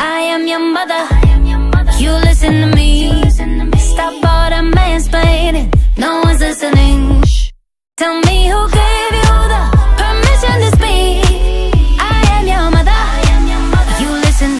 I am your mother. You listen to me.